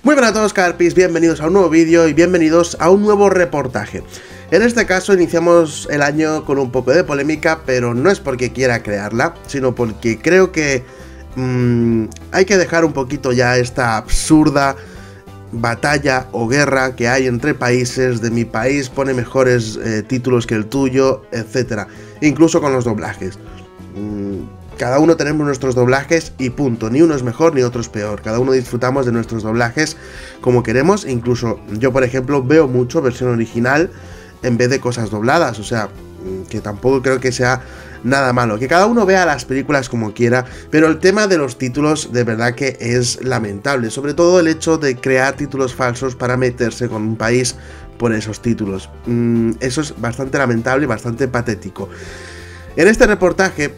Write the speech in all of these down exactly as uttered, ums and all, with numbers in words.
Muy buenas a todos, Carpis, bienvenidos a un nuevo vídeo y bienvenidos a un nuevo reportaje. En este caso iniciamos el año con un poco de polémica, pero no es porque quiera crearla, sino porque creo que mmm, hay que dejar un poquito ya esta absurda batalla o guerra que hay entre países, de mi país pone mejores eh, títulos que el tuyo, etcétera. Incluso con los doblajes. Mm, Cada uno tenemos nuestros doblajes y punto, ni uno es mejor ni otro es peor, cada uno disfrutamos de nuestros doblajes como queremos, incluso yo por ejemplo veo mucho versión original en vez de cosas dobladas, o sea, que tampoco creo que sea nada malo, que cada uno vea las películas como quiera, pero el tema de los títulos de verdad que es lamentable, sobre todo el hecho de crear títulos falsos para meterse con un país por esos títulos, mm, eso es bastante lamentable y bastante patético. En este reportaje,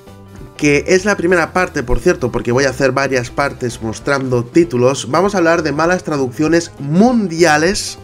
que es la primera parte, por cierto, porque voy a hacer varias partes mostrando títulos, vamos a hablar de malas traducciones mundiales,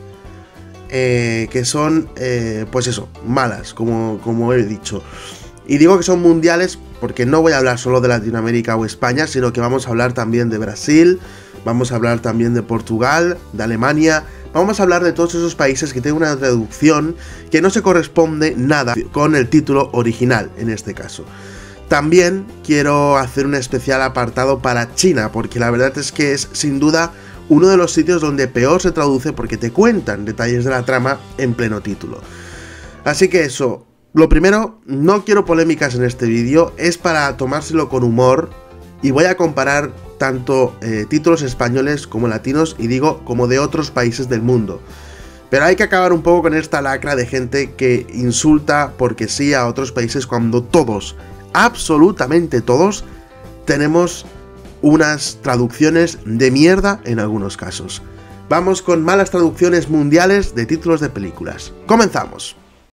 eh, que son, eh, pues eso, malas, como, como he dicho. Y digo que son mundiales porque no voy a hablar solo de Latinoamérica o España, sino que vamos a hablar también de Brasil, vamos a hablar también de Portugal, de Alemania, vamos a hablar de todos esos países que tienen una traducción que no se corresponde nada con el título original, en este caso. También quiero hacer un especial apartado para China, porque la verdad es que es sin duda uno de los sitios donde peor se traduce porque te cuentan detalles de la trama en pleno título. Así que eso, lo primero, no quiero polémicas en este vídeo, es para tomárselo con humor y voy a comparar tanto eh, títulos españoles como latinos y digo como de otros países del mundo. Pero hay que acabar un poco con esta lacra de gente que insulta porque sí a otros países cuando todos, absolutamente todos, tenemos unas traducciones de mierda en algunos casos. Vamos con malas traducciones mundiales de títulos de películas. ¡Comenzamos!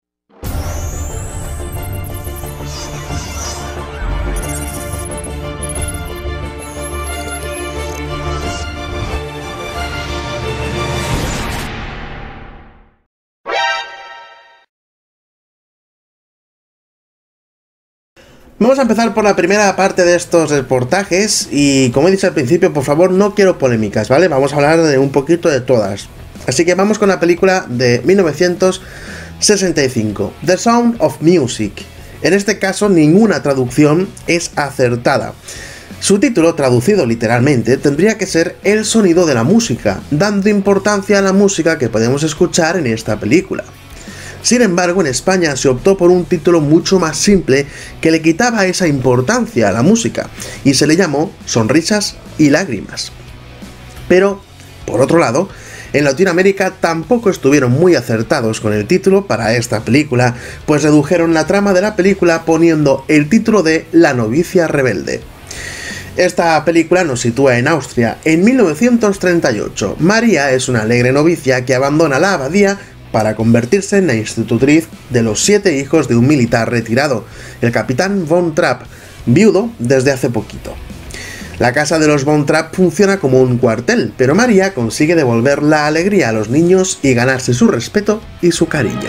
Vamos a empezar por la primera parte de estos reportajes y como he dicho al principio, por favor no quiero polémicas, ¿vale? Vamos a hablar de un poquito de todas. Así que vamos con la película de mil novecientos sesenta y cinco, The Sound of Music. En este caso ninguna traducción es acertada. Su título, traducido literalmente, tendría que ser El sonido de la música, dando importancia a la música que podemos escuchar en esta película. Sin embargo, en España se optó por un título mucho más simple que le quitaba esa importancia a la música, y se le llamó Sonrisas y Lágrimas. Pero, por otro lado, en Latinoamérica tampoco estuvieron muy acertados con el título para esta película, pues redujeron la trama de la película poniendo el título de La novicia rebelde. Esta película nos sitúa en Austria en mil novecientos treinta y ocho. María es una alegre novicia que abandona la abadía para convertirse en la institutriz de los siete hijos de un militar retirado, el capitán Von Trapp, viudo desde hace poquito. La casa de los Von Trapp funciona como un cuartel, pero María consigue devolver la alegría a los niños y ganarse su respeto y su cariño.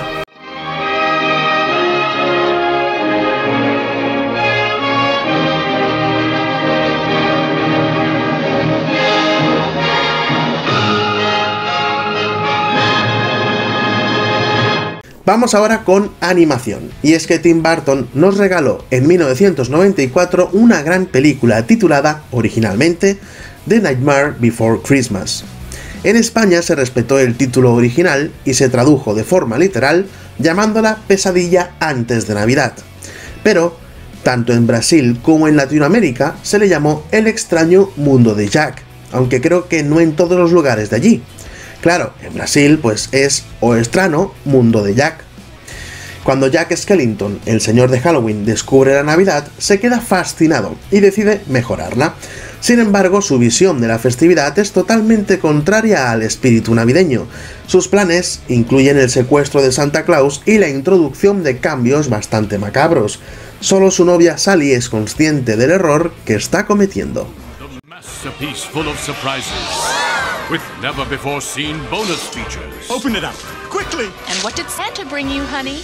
Vamos ahora con animación, y es que Tim Burton nos regaló en mil novecientos noventa y cuatro una gran película titulada, originalmente, The Nightmare Before Christmas. En España se respetó el título original y se tradujo de forma literal llamándola Pesadilla antes de Navidad. Pero, tanto en Brasil como en Latinoamérica se le llamó El extraño mundo de Jack, aunque creo que no en todos los lugares de allí. Claro, en Brasil pues es O Estranho mundo de Jack. Cuando Jack Skellington, el señor de Halloween, descubre la Navidad, se queda fascinado y decide mejorarla. Sin embargo, su visión de la festividad es totalmente contraria al espíritu navideño. Sus planes incluyen el secuestro de Santa Claus y la introducción de cambios bastante macabros. Solo su novia Sally es consciente del error que está cometiendo. Masterpiece full of surprises, with never before seen bonus features. Open it up, quickly! And what did Santa bring you, honey?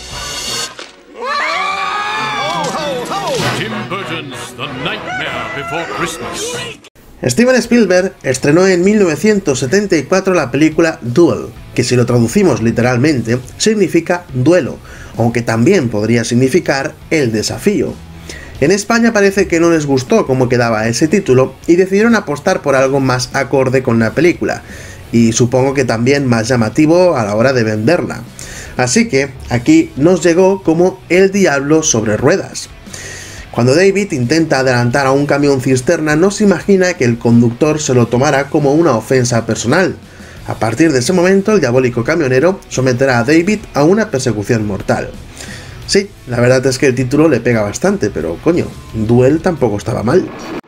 Ho, ho, ho! Tim Burton's The Nightmare Before Christmas. Steven Spielberg estrenó en mil novecientos setenta y cuatro la película Duel, que si lo traducimos literalmente significa duelo, aunque también podría significar el desafío. En España parece que no les gustó cómo quedaba ese título y decidieron apostar por algo más acorde con la película, y supongo que también más llamativo a la hora de venderla. Así que aquí nos llegó como El Diablo sobre ruedas. Cuando David intenta adelantar a un camión cisterna, no se imagina que el conductor se lo tomará como una ofensa personal. A partir de ese momento, el diabólico camionero someterá a David a una persecución mortal. Sí, la verdad es que el título le pega bastante, pero coño, Duel tampoco estaba mal.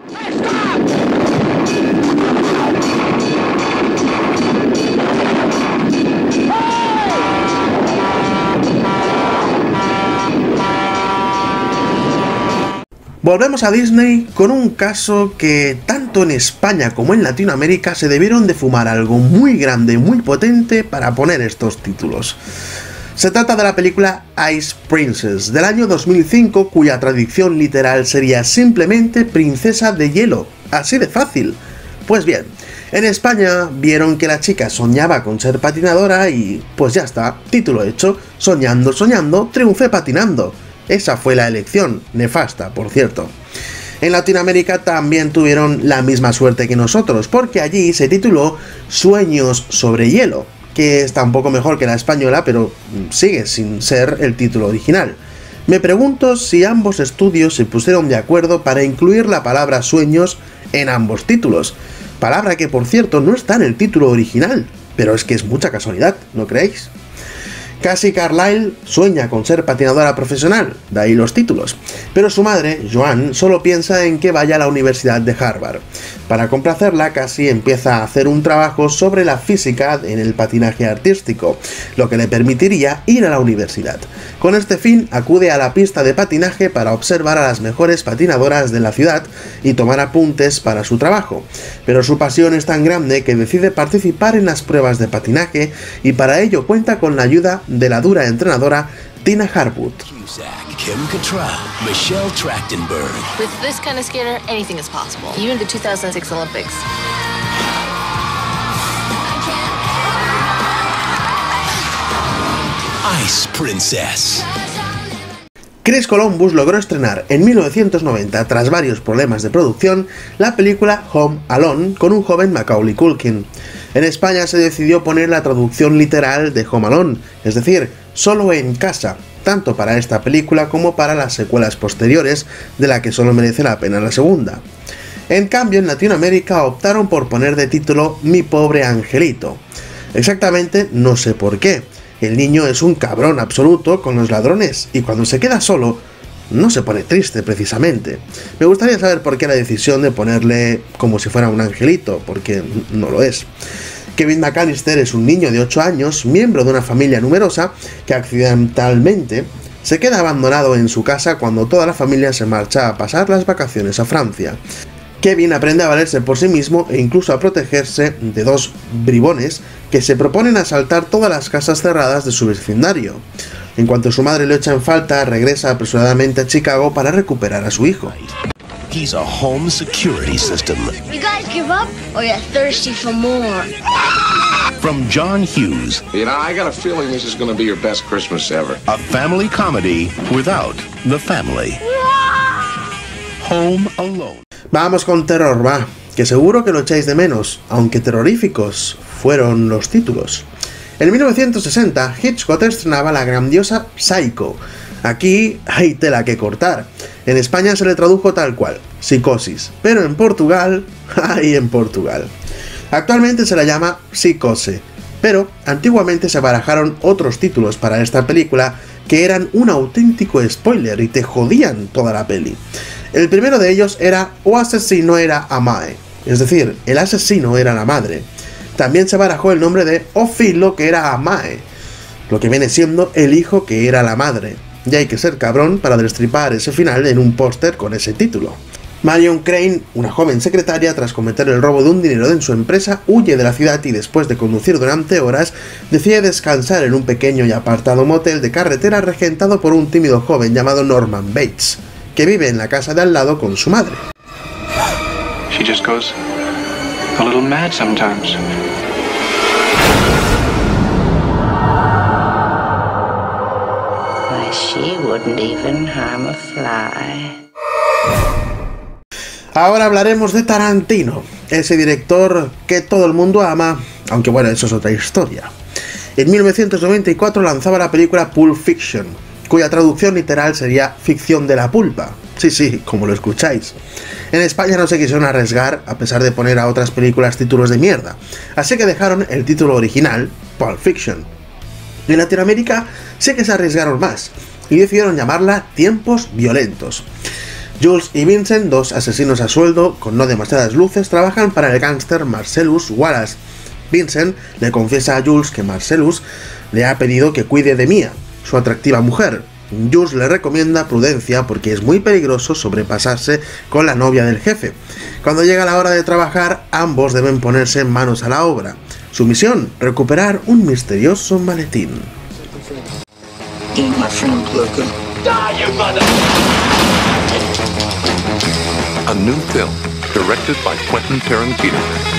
Volvemos a Disney con un caso que tanto en España como en Latinoamérica se debieron de fumar algo muy grande, muy potente para poner estos títulos. Se trata de la película Ice Princess del año dos mil cinco, cuya traducción literal sería simplemente Princesa de Hielo, así de fácil. Pues bien, en España vieron que la chica soñaba con ser patinadora y pues ya está, título hecho, soñando, soñando, triunfé patinando. Esa fue la elección, nefasta, por cierto. En Latinoamérica también tuvieron la misma suerte que nosotros, porque allí se tituló Sueños sobre hielo, que está un poco mejor que la española, pero sigue sin ser el título original. Me pregunto si ambos estudios se pusieron de acuerdo para incluir la palabra sueños en ambos títulos, palabra que por cierto no está en el título original, pero es que es mucha casualidad, ¿no creéis? Cassie Carlyle sueña con ser patinadora profesional, de ahí los títulos, pero su madre, Joan, solo piensa en que vaya a la Universidad de Harvard. Para complacerla, Cassie empieza a hacer un trabajo sobre la física en el patinaje artístico, lo que le permitiría ir a la universidad. Con este fin, acude a la pista de patinaje para observar a las mejores patinadoras de la ciudad y tomar apuntes para su trabajo, pero su pasión es tan grande que decide participar en las pruebas de patinaje y para ello cuenta con la ayuda de la dura entrenadora Tina Harwood. Kim Cattrall, Michelle Trachtenberg. With this kind of skater, anything is possible. Even the two thousand six Olympics. Ice Princess. Chris Columbus logró estrenar en mil novecientos noventa, tras varios problemas de producción, la película Home Alone con un joven Macaulay Culkin. En España se decidió poner la traducción literal de Home Alone, es decir, solo en casa, tanto para esta película como para las secuelas posteriores, de la que solo merece la pena la segunda. En cambio, en Latinoamérica optaron por poner de título Mi pobre angelito. Exactamente no sé por qué. El niño es un cabrón absoluto con los ladrones y cuando se queda solo no se pone triste precisamente. Me gustaría saber por qué la decisión de ponerle como si fuera un angelito, porque no lo es. Kevin McAllister es un niño de ocho años, miembro de una familia numerosa, que accidentalmente se queda abandonado en su casa cuando toda la familia se marcha a pasar las vacaciones a Francia. Kevin aprende a valerse por sí mismo e incluso a protegerse de dos bribones que se proponen asaltar todas las casas cerradas de su vecindario. En cuanto su madre lo echa en falta, regresa apresuradamente a Chicago para recuperar a su hijo. He's a home security system. You guys give up or you're thirsty for more? From John Hughes. You know, I got a feeling this is going to be your best Christmas ever. A family comedy without the family. Home Alone. Vamos con terror, va, que seguro que lo echáis de menos, aunque terroríficos fueron los títulos. En mil novecientos sesenta, Hitchcock estrenaba la grandiosa Psycho. Aquí hay tela que cortar. En España se le tradujo tal cual, Psicosis, pero en Portugal, ¡ay, en Portugal! Actualmente se la llama Psicose, pero antiguamente se barajaron otros títulos para esta película que eran un auténtico spoiler y te jodían toda la peli. El primero de ellos era O asesino era a Mae, es decir, el asesino era la madre. También se barajó el nombre de O filo, que era a Mae, lo que viene siendo el hijo que era la madre. Y hay que ser cabrón para destripar ese final en un póster con ese título. Marion Crane, una joven secretaria, tras cometer el robo de un dinero en su empresa, huye de la ciudad y después de conducir durante horas, decide descansar en un pequeño y apartado motel de carretera regentado por un tímido joven llamado Norman Bates, que vive en la casa de al lado con su madre. She just goes a little mad sometimes. Why, she wouldn't even harm a fly. Ahora hablaremos de Tarantino, ese director que todo el mundo ama, aunque bueno, eso es otra historia. En mil novecientos noventa y cuatro lanzaba la película Pulp Fiction, cuya traducción literal sería ficción de la pulpa. Sí, sí, como lo escucháis. En España no se quisieron arriesgar, a pesar de poner a otras películas títulos de mierda, así que dejaron el título original, Pulp Fiction. En Latinoamérica sí que se arriesgaron más, y decidieron llamarla Tiempos Violentos. Jules y Vincent, dos asesinos a sueldo con no demasiadas luces, trabajan para el gángster Marcellus Wallace. Vincent le confiesa a Jules que Marcellus le ha pedido que cuide de Mia, su atractiva mujer. Jules le recomienda prudencia porque es muy peligroso sobrepasarse con la novia del jefe. Cuando llega la hora de trabajar, ambos deben ponerse manos a la obra. Su misión, recuperar un misterioso maletín. A new film directed by Quentin Tarantino.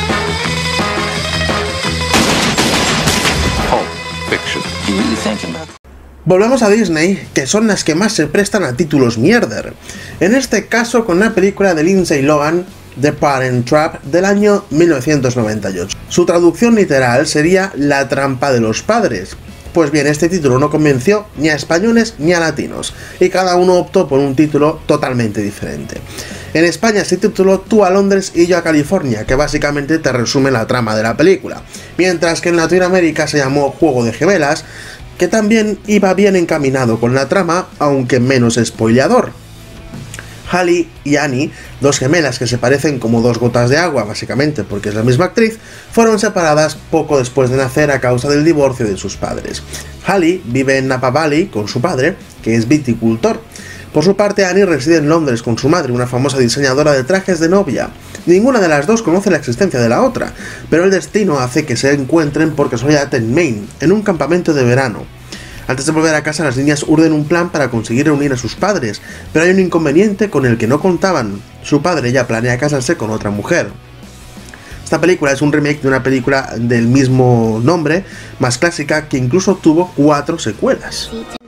Pulp Fiction. Volvemos a Disney, que son las que más se prestan a títulos mierder. En este caso con la película de Lindsay Lohan, The Parent Trap, del año mil novecientos noventa y ocho. Su traducción literal sería La trampa de los padres. Pues bien, este título no convenció ni a españoles ni a latinos, y cada uno optó por un título totalmente diferente. En España se tituló Tú a Londres y yo a California, que básicamente te resume la trama de la película, mientras que en Latinoamérica se llamó Juego de Gemelas, que también iba bien encaminado con la trama, aunque menos spoileador. Hallie y Annie, dos gemelas que se parecen como dos gotas de agua, básicamente porque es la misma actriz, fueron separadas poco después de nacer a causa del divorcio de sus padres. Hallie vive en Napa Valley con su padre, que es viticultor. Por su parte, Annie reside en Londres con su madre, una famosa diseñadora de trajes de novia. Ninguna de las dos conoce la existencia de la otra, pero el destino hace que se encuentren por casualidad en Maine, en un campamento de verano. Antes de volver a casa, las niñas urden un plan para conseguir reunir a sus padres, pero hay un inconveniente con el que no contaban. Su padre ya planea casarse con otra mujer. Esta película es un remake de una película del mismo nombre, más clásica, que incluso tuvo cuatro secuelas.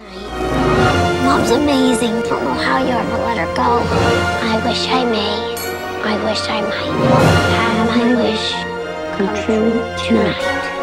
Mom's amazing. Don't know how you ever let her go. I wish I may. I wish I might. Have my wish come true tonight.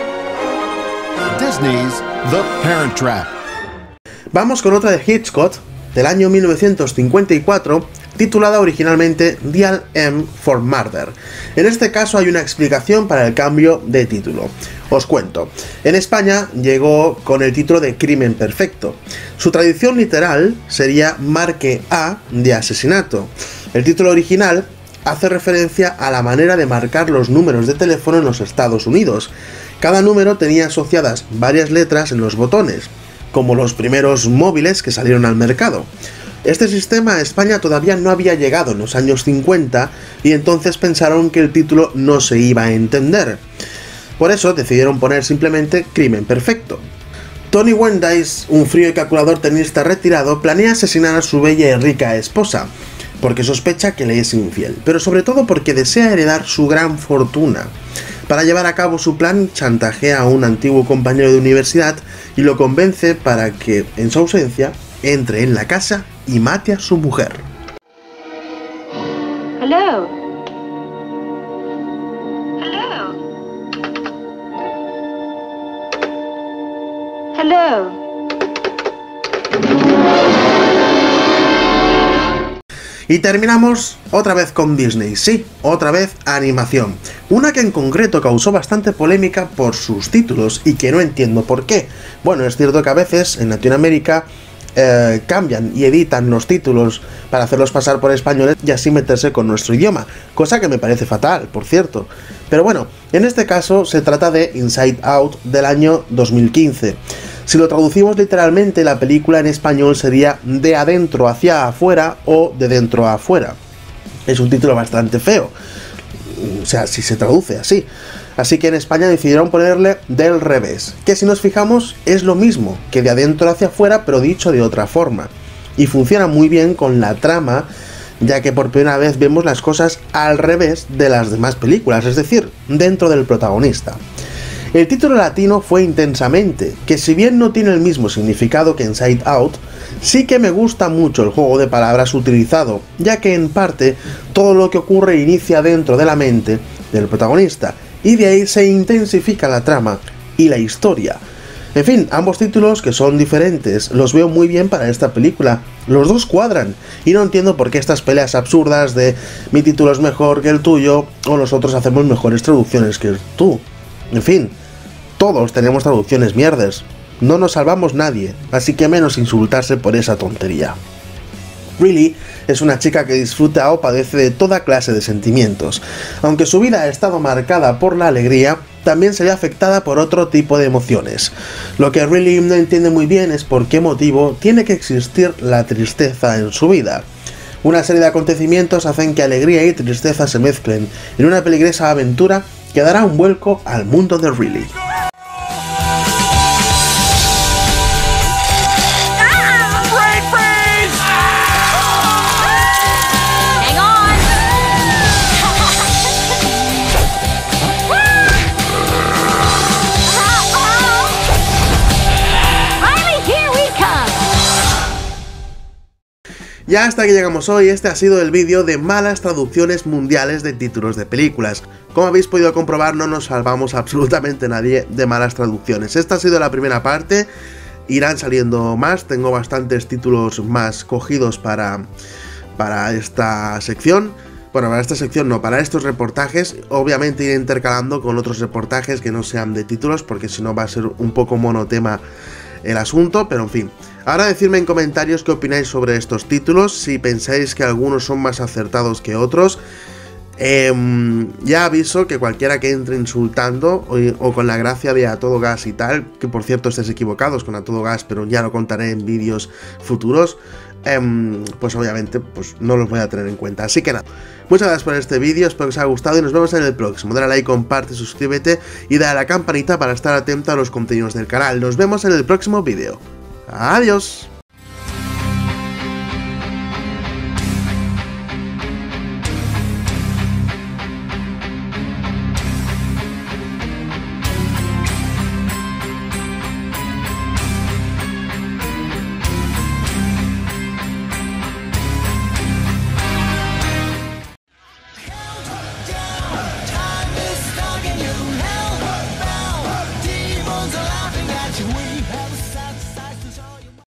Disney's The Parent Trap. Vamos con otra de Hitchcock, del año mil novecientos cincuenta y cuatro, titulada originalmente Dial M for Murder. En este caso hay una explicación para el cambio de título. Os cuento. En España llegó con el título de Crimen Perfecto. Su traducción literal sería Marque A de asesinato. El título original hace referencia a la manera de marcar los números de teléfono en los Estados Unidos. Cada número tenía asociadas varias letras en los botones, como los primeros móviles que salieron al mercado. Este sistema a España todavía no había llegado en los años cincuenta y entonces pensaron que el título no se iba a entender. Por eso decidieron poner simplemente Crimen Perfecto. Tony Wendice, un frío y calculador tenista retirado, planea asesinar a su bella y rica esposa, porque sospecha que le es infiel, pero sobre todo porque desea heredar su gran fortuna. Para llevar a cabo su plan, chantajea a un antiguo compañero de universidad y lo convence para que, en su ausencia, entre en la casa y mate a su mujer. Hello. Hello. Hello. Y terminamos otra vez con Disney, sí, otra vez animación. Una que en concreto causó bastante polémica por sus títulos y que no entiendo por qué. Bueno, es cierto que a veces en Latinoamérica eh, cambian y editan los títulos para hacerlos pasar por españoles y así meterse con nuestro idioma, cosa que me parece fatal, por cierto. Pero bueno, en este caso se trata de Inside Out del año dos mil quince. Si lo traducimos literalmente, la película en español sería De adentro hacia afuera o De dentro a afuera. Es un título bastante feo, o sea, si se traduce así. Así que en España decidieron ponerle Del revés, que si nos fijamos es lo mismo que De adentro hacia afuera, pero dicho de otra forma. Y funciona muy bien con la trama ya que por primera vez vemos las cosas al revés de las demás películas, es decir, dentro del protagonista. El título latino fue Intensamente, que si bien no tiene el mismo significado que Inside Out, sí que me gusta mucho el juego de palabras utilizado, ya que en parte todo lo que ocurre inicia dentro de la mente del protagonista, y de ahí se intensifica la trama y la historia. En fin, ambos títulos, que son diferentes, los veo muy bien para esta película. Los dos cuadran, y no entiendo por qué estas peleas absurdas de mi título es mejor que el tuyo, o nosotros hacemos mejores traducciones que tú. En fin, todos tenemos traducciones mierdas. No nos salvamos nadie, así que menos insultarse por esa tontería. Riley es una chica que disfruta o padece de toda clase de sentimientos. Aunque su vida ha estado marcada por la alegría, también se ve afectada por otro tipo de emociones. Lo que Riley no entiende muy bien es por qué motivo tiene que existir la tristeza en su vida. Una serie de acontecimientos hacen que alegría y tristeza se mezclen en una peligrosa aventura que dará un vuelco al mundo de Riley. Ya hasta que llegamos hoy, este ha sido el vídeo de malas traducciones mundiales de títulos de películas. Como habéis podido comprobar, no nos salvamos absolutamente nadie de malas traducciones. Esta ha sido la primera parte, irán saliendo más, tengo bastantes títulos más cogidos para, para esta sección. Bueno, para esta sección no, para estos reportajes, obviamente iré intercalando con otros reportajes que no sean de títulos, porque si no va a ser un poco monotema el asunto, pero en fin. Ahora decidme en comentarios qué opináis sobre estos títulos, si pensáis que algunos son más acertados que otros. Eh, ya aviso que cualquiera que entre insultando o, o con la gracia de A Todo Gas y tal, que por cierto estéis equivocados con A Todo Gas, pero ya lo contaré en vídeos futuros, eh, pues obviamente pues no los voy a tener en cuenta. Así que nada, muchas gracias por este vídeo, espero que os haya gustado y nos vemos en el próximo. Dale a like, comparte, suscríbete y dale a la campanita para estar atento a los contenidos del canal. Nos vemos en el próximo vídeo. Adiós. Demons are laughing at you.